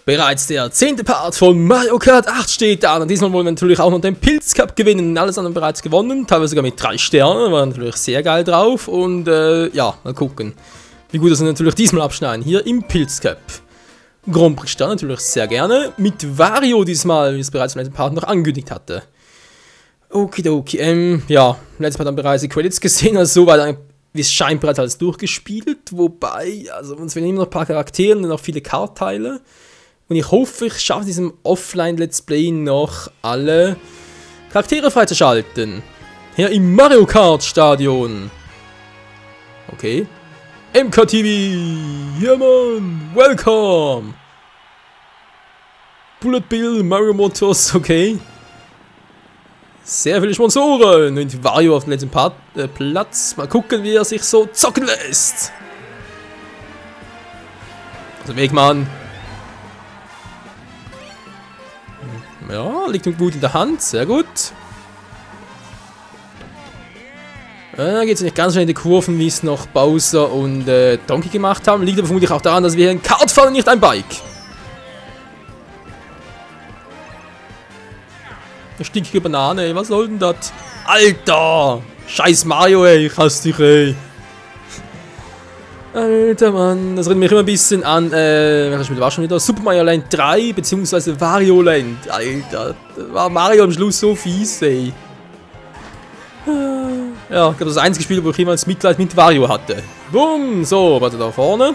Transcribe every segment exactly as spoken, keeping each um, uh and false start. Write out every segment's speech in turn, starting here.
Bereits der zehnte Part von Mario Kart acht steht da. Und diesmal wollen wir natürlich auch noch den Pilz Cup gewinnen. Alles andere bereits gewonnen. Teilweise sogar mit drei Sternen. War natürlich sehr geil drauf. Und äh, ja, mal gucken, wie gut das natürlich diesmal abschneiden. Hier im Pilz Cup. Grand Prix Stern natürlich sehr gerne. Mit Wario diesmal, wie es bereits im letzten Part noch angekündigt hatte. Okidoki. Ähm, ja, im letzten Part haben wir bereits die Credits gesehen. Also soweit wie es scheint bereits alles durchgespielt. Wobei, also uns fehlen immer noch ein paar Charaktere und noch viele Kartteile. Und ich hoffe, ich schaffe diesem Offline-Let's Play noch alle Charaktere freizuschalten. Hier im Mario Kart Stadion. Okay. M K T V. Ja, Mann. Welcome. Bullet Bill, Mario Motors. Okay. Sehr viele Sponsoren. Und Wario auf dem letzten Part, äh, Platz. Mal gucken, wie er sich so zocken lässt. Also Wegmann. Ja, liegt ihm gut in der Hand, sehr gut. Da geht es nicht ganz schnell in die Kurven, wie es noch Bowser und äh, Donkey gemacht haben. Liegt aber vermutlich auch daran, dass wir hier ein Kart fahren und nicht ein Bike. Eine stinkige Banane, ey, was soll denn das? Alter! Scheiß Mario, ey, ich hasse dich, ey. Alter Mann, das erinnert mich immer ein bisschen an, äh, welches Spiel war schon wieder? Super Mario Land drei, beziehungsweise Wario Land. Alter, da war Mario am Schluss so fies, ey. Ja, ich glaube, das einzige Spiel, wo ich jemals Mitleid mit Wario hatte. Bumm, so, warte da vorne.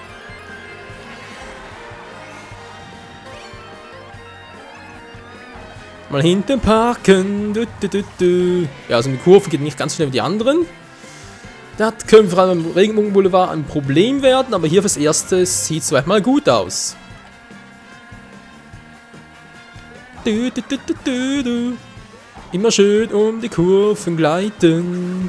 Mal hinten parken. Du, du, du, du. Ja, also mit Kurven geht nicht ganz schnell wie die anderen. Das könnte vor allem im Regenbogenboulevard ein Problem werden, aber hier fürs Erste sieht es soweit mal gut aus. Du, du, du, du, du, du. Immer schön um die Kurven gleiten.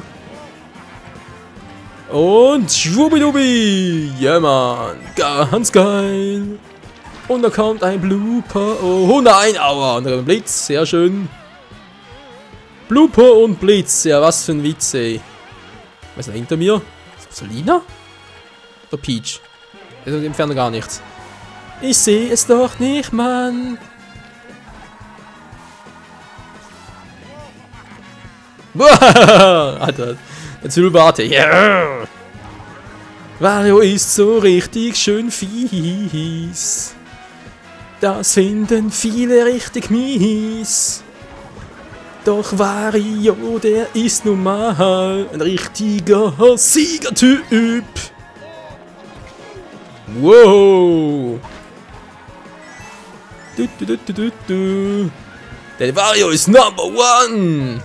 Und schwubidubi! Ja, Mann, ganz geil. Und da kommt ein Blooper. Oh nein, aua. Und da kommt ein Blitz, sehr schön. Blooper und Blitz, ja, was für ein Witz, ey. Was ist da hinter mir? Ist das Lina? Oder Peach? Das ist im Fernsehen gar nichts. Ich sehe es doch nicht, Mann. Alter, der Zügelbarte. Yeah. Wario ist so richtig schön fies. Das finden viele richtig mies. Doch Wario, der ist nun mal ein richtiger Siegertyp. Wow. Du, du, du, du, du, du. Der Wario ist Number One.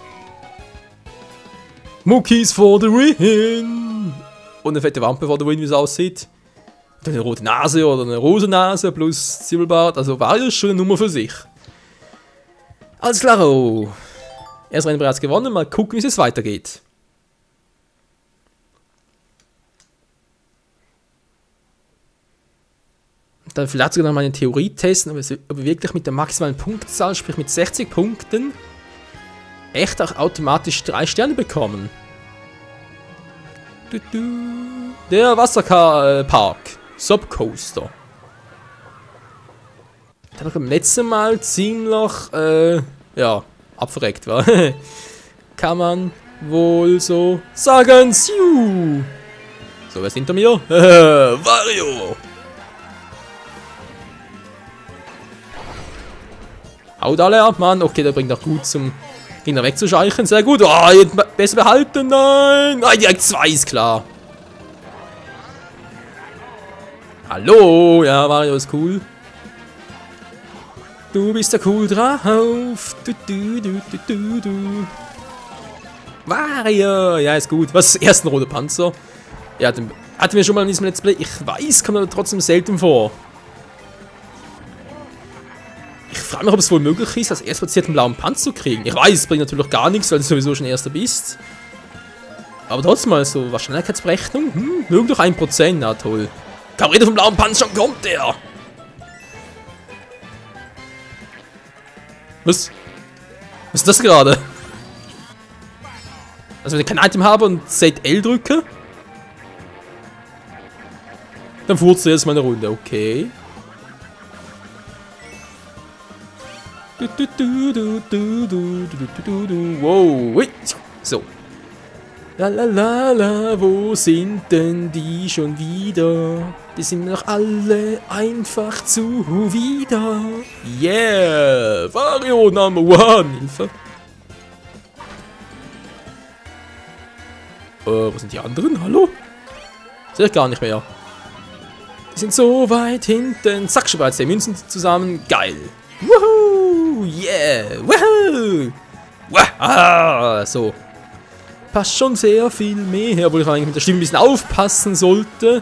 Muckis for the win. Und eine fette Wampe for the win, wie es aussieht. Eine rote Nase oder eine rosa Nase plus Zwiebelbart. Also Wario ist schon eine Nummer für sich. Alles klar. Erst Rennen bereits gewonnen. Mal gucken, wie es jetzt weitergeht. Dann vielleicht sogar noch mal eine Theorie testen, ob wir wirklich mit der maximalen Punktzahl, sprich mit sechzig Punkten, echt auch automatisch drei Sterne bekommen. Der Wasserpark. Subcoaster. Der noch beim letzten Mal ziemlich, äh, ja, abverreckt war. Kann man wohl so sagen. Siu. So, wer ist hinter mir? Wario. Haut alle ab, Mann. Okay, der bringt auch gut zum Gegner wegzuscheichen. Sehr gut. Oh, jetzt besser behalten. Nein. Nein, direkt zwei ist klar. Hallo. Ja, Wario ist cool. Du bist da cool drauf. Du, du, du, du, du, du. Wario. Ja, ist gut. Was ist das erste rote Panzer? Ja, den hatten wir schon mal in diesem Let's Play. Ich weiß, kommt aber trotzdem selten vor. Ich frage mich, ob es wohl möglich ist, als erstplatzierten blauen Panzer zu kriegen. Ich weiß, es bringt natürlich gar nichts, weil du sowieso schon Erster bist. Aber trotzdem mal so Wahrscheinlichkeitsberechnung. Hm, mögen doch ein Prozent. Na toll. Kaum rede vom blauen Panzer, schon kommt der. Was? Was ist das gerade? Also wenn ich kein Item habe und Z L drücke, dann furzt er jetzt mal eine Runde. Okay. Du, du, du, du, du, du, du, du, du. Wow, ui. So. La la la la, wo sind denn die schon wieder? Die sind mir doch alle einfach zu wieder. Yeah, Wario Number One. Hilfe. Äh, wo sind die anderen? Hallo? Sehe ich gar nicht mehr. Die sind so weit hinten. Zack, schon bereits die Münzen zusammen. Geil. Woohoo! Yeah! Woohoo! Wah! So. Passt schon sehr viel mehr, obwohl ich eigentlich mit der Stimme ein bisschen aufpassen sollte.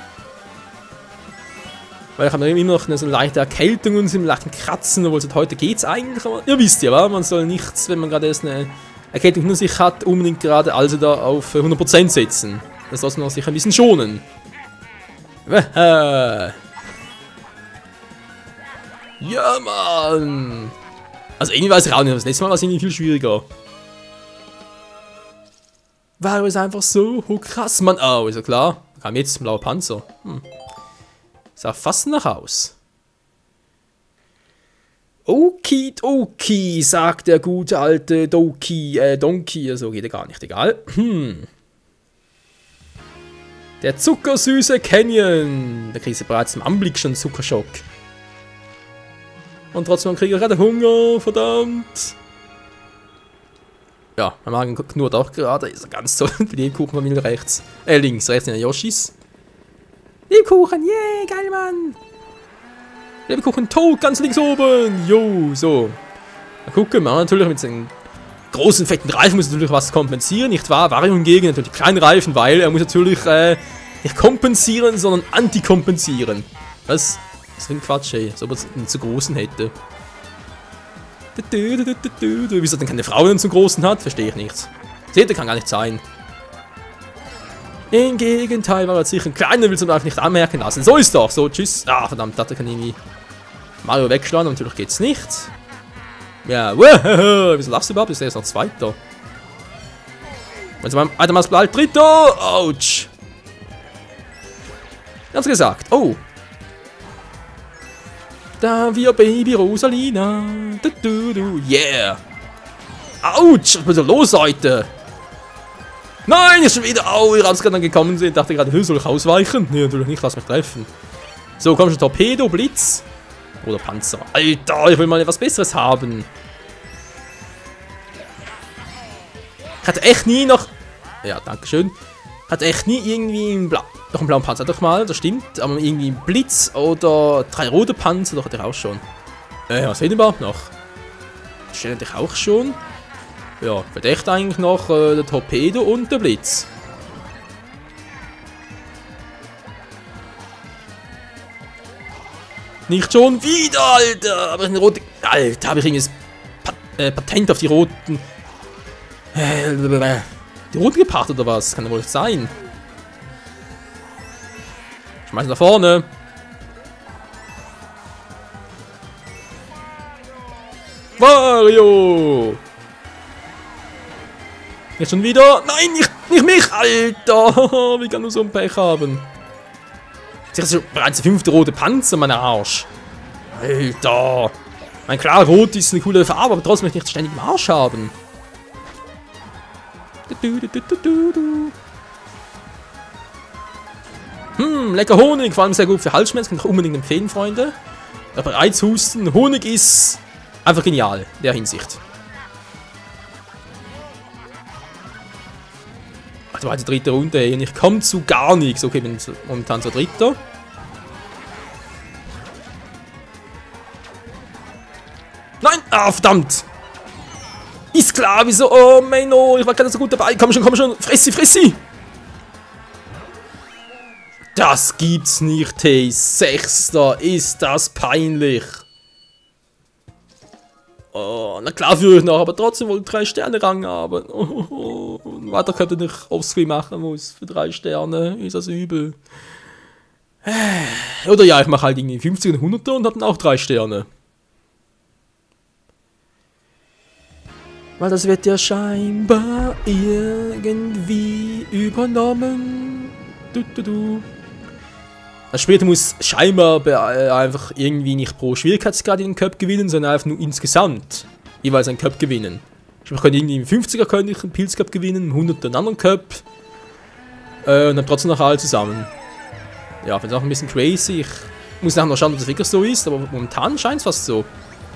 Weil ich habe immer noch eine so leichte Erkältung und so einen leichten Kratzen, obwohl seit heute geht's eigentlich. Aber ihr wisst ja, wa? Man soll nichts, wenn man gerade erst eine Erkältung hinter sich hat, unbedingt gerade also da auf hundert Prozent setzen. Das sollte man sich ein bisschen schonen. Ja, Mann! Also irgendwie weiß ich auch nicht, das letzte Mal war es irgendwie viel schwieriger. Warum ist einfach so krass, Mann? Oh, ist ja klar. Da kam jetzt ein blauer Panzer. Hm. Sah fast nach aus. Okidoki, sagt der gute alte Doki, äh, Donkey, so geht er gar nicht, egal. Hm. Der zuckersüße Canyon. Da kriegst du bereits im Anblick schon Zuckerschock. Und trotzdem kriege ich gerade Hunger, verdammt. Ja, mein Magen knurrt auch gerade, ist ganz toll. Lebkuchenfamilie rechts. Äh, links, rechts sind die Yoshis. Lebkuchen, yeah, geil, Mann. Lebkuchen tot, ganz links oben. Jo, so. Mal gucken, man natürlich mit seinen großen, fetten Reifen muss natürlich was kompensieren, nicht wahr? Wario hingegen natürlich kleinen Reifen, weil er muss natürlich äh, nicht kompensieren, sondern antikompensieren. Was? Das ist ein Quatsch, ey. Als ob er einen zu großen hätte. Wieso denn keine Frau einen zu großen hat? Verstehe ich nicht. Seht ihr, kann gar nicht sein. Im Gegenteil war er sicher ein kleiner, will es einfach nicht anmerken lassen. So ist doch. So, tschüss. Ah, verdammt, da kann irgendwie Mario wegschlagen. Natürlich geht's nicht. Ja, wow. Wieso lachst du überhaupt? Ist er jetzt noch Zweiter? Wenn man weiter mal bleibt, Dritter. Autsch. Ganz gesagt. Oh. Da wir Baby Rosalina. Du, du, du. Yeah. Autsch. Was ist denn los heute? Nein, ist schon wieder. Au, ihr habt es gerade gekommen sind. Dachte gerade, soll ich ausweichen? Nee, natürlich nicht. Lass mich treffen. So, komm schon. Torpedo, Blitz. Oder Panzer. Alter, ich will mal etwas Besseres haben. Ich hatte echt nie noch... Ja, dankeschön. Ich hatte echt nie irgendwie einen, Bla noch einen blauen Panzer. Doch mal, das stimmt. Aber irgendwie einen Blitz oder drei rote Panzer. Doch, hatte ich auch schon. Äh, was fehlt überhaupt noch? Das hatte ich auch schon. Ja, verdächtig eigentlich noch äh, der Torpedo und der Blitz. Nicht schon wieder, Alter! Aber eine rote... Alter, habe ich irgendwie das Pat äh, Patent auf die roten... Äh, die roten gepachtet oder was? Kann ja wohl nicht sein. Schmeiß nach vorne. Wario! Nicht schon wieder? Nein, nicht, nicht mich, Alter! Wie kann du so ein Pech haben? Das ist bereits der fünfte rote Panzer, mein Arsch. Alter! Mein klar, rot ist eine coole Farbe, aber trotzdem möchte ich nicht ständig im Arsch haben. Hm, lecker Honig, vor allem sehr gut für Halsschmerzen, kann ich unbedingt empfehlen, Freunde. Aber Reizhusten, Honig ist einfach genial, in der Hinsicht. Das war die dritte Runde, ey, und ich komme zu gar nichts. Okay, bin momentan zur dritter. Nein! Ah, verdammt! Ist klar, wieso? Oh, mein oh, ich war gerade so gut dabei. Komm schon, komm schon. Fressi, fressi! Das gibt's nicht, hey. Sechster, ist das peinlich. Oh, na klar führe ich noch, aber trotzdem wollte ich drei Sterne Rang haben. Oh, oh, oh. Und weiter könnte ich Offscreen machen muss für drei Sterne. Ist das übel. Oder ja, ich mache halt irgendwie fünfzig und hunderter und habe dann auch drei Sterne. Weil das wird ja scheinbar irgendwie übernommen. Du, du, du. Das Spiel muss scheinbar äh, einfach irgendwie nicht pro Schwierigkeitsgrad in den Cup gewinnen, sondern einfach nur insgesamt jeweils einen Cup gewinnen. Ich könnte irgendwie im fünfziger könnte ich einen Pilz Cup gewinnen, im hunderter einen anderen Cup. Äh, und dann trotzdem noch alle zusammen. Ja, finde ich auch ein bisschen crazy. Ich muss nachher noch schauen, ob das wirklich so ist, aber momentan scheint es fast so.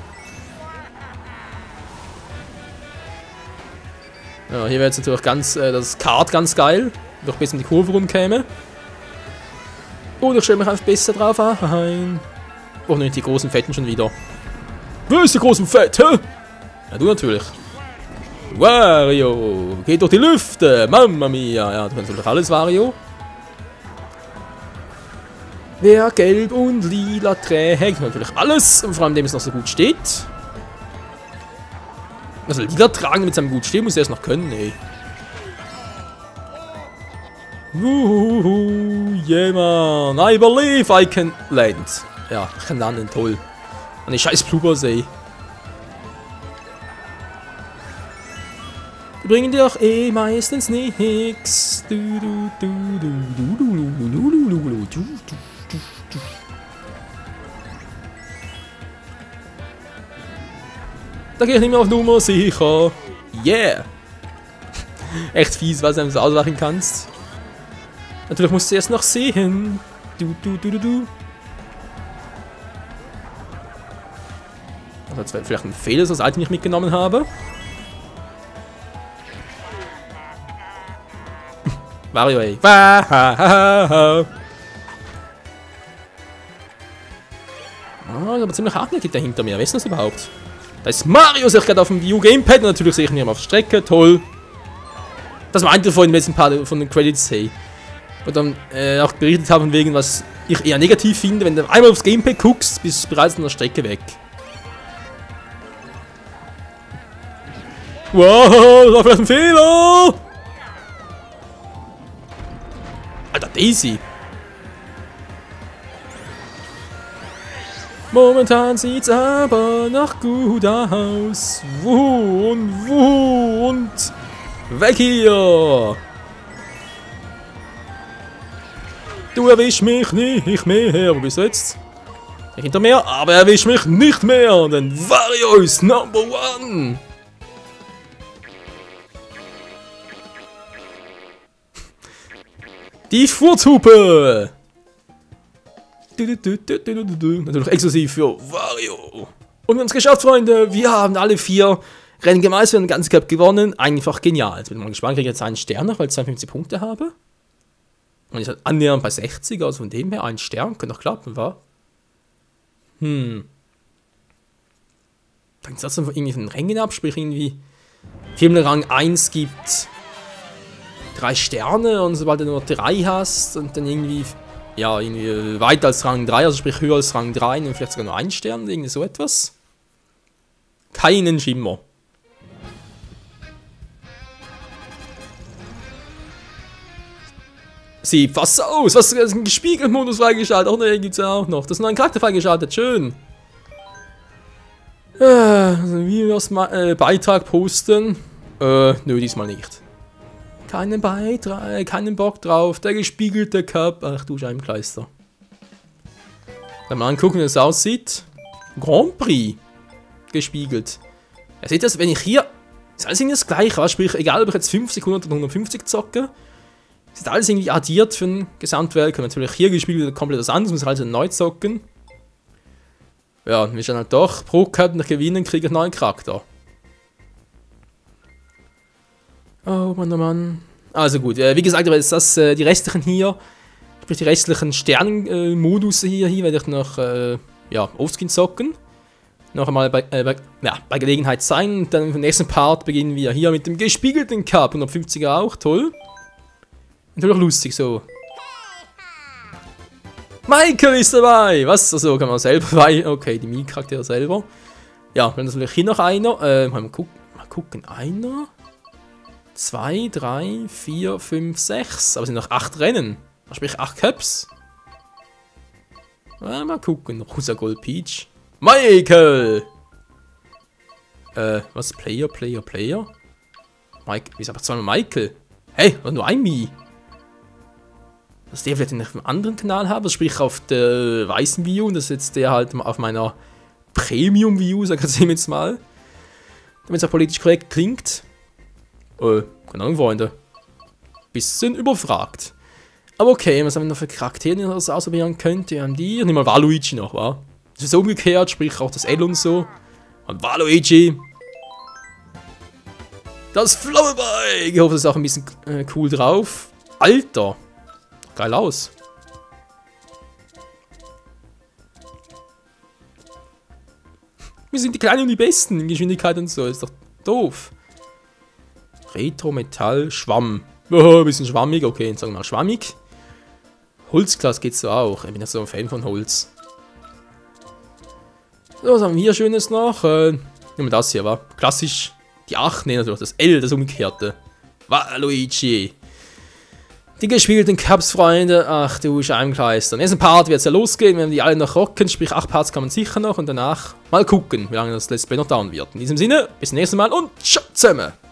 Ja, hier wäre jetzt natürlich ganz, äh, das Kart ganz geil. Doch besser in die Kurve rumkäme. Oder ich stelle mich einfach besser drauf ein. Oh, nicht die großen Fetten schon wieder. Wer ist der großen Fett, hä? Ja, du natürlich. Wario, geht durch die Lüfte, Mamma mia. Ja, du kannst natürlich alles, Wario. Wer gelb und lila trägt, natürlich alles. Und vor allem, indem es noch so gut steht. Also lila tragen, damit es einem gut steht, muss er es noch können, ey. Wuhu, yeah man, I believe I can land. Ja, ich kann landen, toll. Und die scheiß Bloopers, ey. Die bringen dir auch eh meistens nix. Du, du, du, du, du, du, du, du, du, du, du, du. Da gehe ich nicht mehr auf Nummer sicher. Yeah. Echt fies, was du einem so auswachen kannst. Natürlich musst du erst noch sehen. Du, du, du, du, du. Also das wäre vielleicht ein Fehler, dass ich das Item nicht mitgenommen habe. Mario, ey. Ah, aber ziemlich hartnäckig da hinter mir. Wer ist das überhaupt? Da ist Mario, sehe ich gerade auf dem Wii U Gamepad. Und natürlich sehe ich ihn auf der Strecke. Toll. Das meinte ich vorhin im letzten Part von den Credits, hey. Und dann äh, auch berichtet haben wegen, was ich eher negativ finde. Wenn du einmal aufs Gamepad guckst, bist du bereits an der Strecke weg. Wow, das war vielleicht ein Fehler. Alter, Daisy. Momentan sieht's aber noch gut aus. Wuh und wuh und weg hier. Du erwisch mich nicht mehr. Wo bist du jetzt? Hinter mir, aber erwisch mich nicht mehr, denn Wario ist Number One. Die Furzhupe! Natürlich exklusiv für Wario. Und wir haben es geschafft, Freunde. Wir haben alle vier Rennen gemeistert und den ganzen Cup gewonnen. Einfach genial. Jetzt bin ich mal gespannt, kriege ich jetzt einen Stern noch, weil ich zweiundfünfzig Punkte habe. Und ich halt annähernd bei sechzig, also von dem her ein Stern. Könnte doch klappen, wa? Hm. Dann ist das irgendwie von den Rängen ab, sprich irgendwie Firmen Rang eins gibt drei Sterne und sobald du nur drei hast und dann irgendwie, ja, irgendwie weiter als Rang drei, also sprich höher als Rang drei und vielleicht sogar nur ein Stern, irgendwie so etwas. Keinen Schimmer. Sieht fast so aus. Was ist ein gespiegelten Modus freigeschaltet? Auch ne, gibt's ja auch noch. Das ist noch ein Charakter freigeschaltet. Schön. Äh, also wie wir das äh, Beitrag posten? Äh, nö, diesmal nicht. Keinen Beitrag, keinen Bock drauf. Der gespiegelte Cup. Ach du Scheibenkleister. Dann mal angucken, wie das aussieht. Grand Prix. Gespiegelt. Ihr seht das, wenn ich hier. Ist alles irgendwie das gleiche. Sprich, egal ob ich jetzt fünfzig, hundert oder hundertfünfzig zocke. Ist alles irgendwie addiert für ein Gesamtwerk. Natürlich hier gespiegelt komplett was anderes. Muss halt neu zocken. Ja, wir schauen halt doch. Pro Cup nach gewinnen, kriege ich einen neuen Charakter. Oh Mann, oh Mann. Also gut, äh, wie gesagt, aber jetzt das, äh, die restlichen hier, sprich die restlichen Sternenmodus äh, hier, hier werde ich noch, äh, ja, Offscreen zocken. Noch einmal bei, äh, bei, ja, bei Gelegenheit sein. Und dann im nächsten Part beginnen wir hier mit dem gespiegelten Cup. hundertfünfziger auch, toll. Natürlich lustig so. Michael ist dabei! Was? Also kann man selber bei. Okay, die Mii-Charaktere selber. Ja, dann ist natürlich hier noch einer. Äh, mal, guck, mal gucken. Einer. Zwei, drei, vier, fünf, sechs. Aber es sind noch acht Rennen. Sprich acht Cups. Äh, mal gucken. Rosa Gold Peach. Michael! Äh, was? Player, Player, Player? Mike. Wie ist aber zweimal Michael? Hey, nur ein Mii. dass der vielleicht auf einem anderen Kanal habe, sprich auf der weißen View und das ist jetzt der halt auf meiner Premium View, sagen wir jetzt mal. Damit es auch politisch korrekt klingt. Äh, keine Ahnung, Freunde. Bisschen überfragt. Aber okay, was haben wir noch für Charaktere, die das ausprobieren könnte? Wir haben die, ich nehme mal Waluigi noch, wa? Das ist umgekehrt, sprich auch das L und so. Und Waluigi. Das Flammebike! Ich hoffe, das ist auch ein bisschen äh, cool drauf. Alter! Geil aus. Wir sind die Kleinen und die Besten in Geschwindigkeit und so. Ist doch doof. Retro, Metall, Schwamm. Oh, ein bisschen schwammig. Okay, jetzt sagen wir mal schwammig. Holzglas geht's so auch. Ich bin ja so ein Fan von Holz. So, was haben wir hier Schönes noch? Äh, nehmen wir das hier, wa? Klassisch. Die acht, ne, natürlich das L, das Umgekehrte. Waluigi. Die gespielten Cups, Freunde. Ach du Scheibenkleister. Nächsten Part wird es ja losgehen, wenn die alle noch rocken. Sprich, acht Parts kann man sicher noch. Und danach mal gucken, wie lange das Let's Play noch dauern wird. In diesem Sinne, bis zum nächsten Mal und ciao zusammen.